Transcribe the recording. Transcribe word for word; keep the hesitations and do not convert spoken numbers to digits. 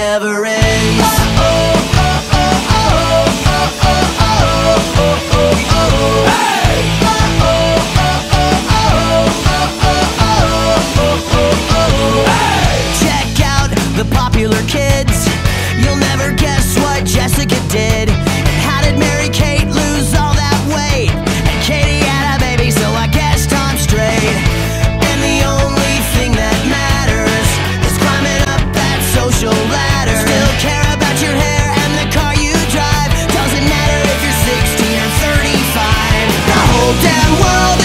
never ends. Check out the popular kids. You'll never guess what Jessica did. And how did Mary Kate lose all that weight? And Katie had a baby, so I guess Tom's straight. And the only thing that matters is climbing up that social ladder. Still care about your hair and the car you drive. Doesn't matter if you're sixteen or thirty-five. The whole damn world